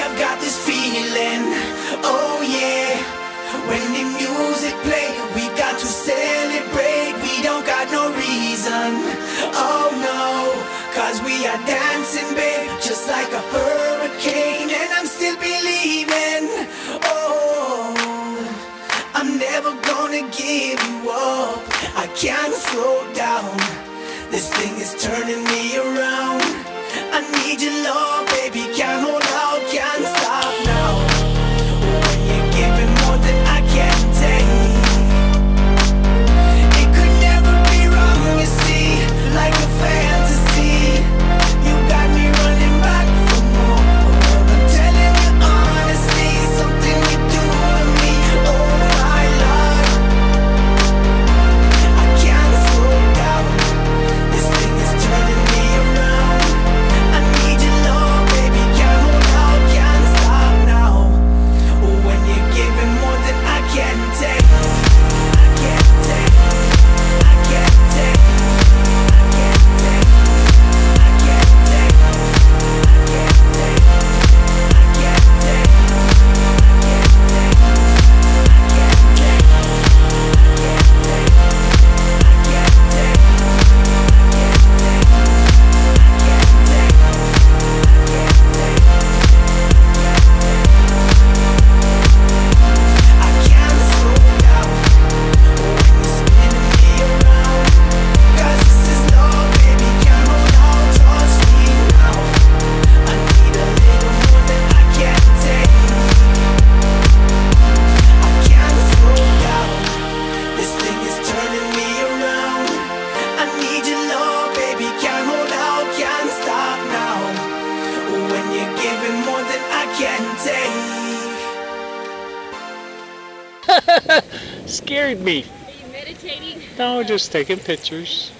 I've got this feeling, oh yeah. When the music play, we got to celebrate. We don't got no reason, oh no, cause we are dancing, babe, just like a hurricane. And I'm still believing, oh, I'm never gonna give you up. I can't slow down, this thing is turning me around. I need your love, baby, can't hold out, can't stop now. When you're giving more than I can take, it could never be wrong, you see, like a fantasy. You got me running back for more. I'm telling you honestly, something you do to me, oh my Lord. I can't slow down, this thing is turning me around. I need your love, baby, can't hold out, can't stop now. When you're giving more than I can take, I can't take, I can't take, I can't take, I can't take, I can't take, I can't take, I can't take, Scared me. Are you meditating? No, just taking pictures.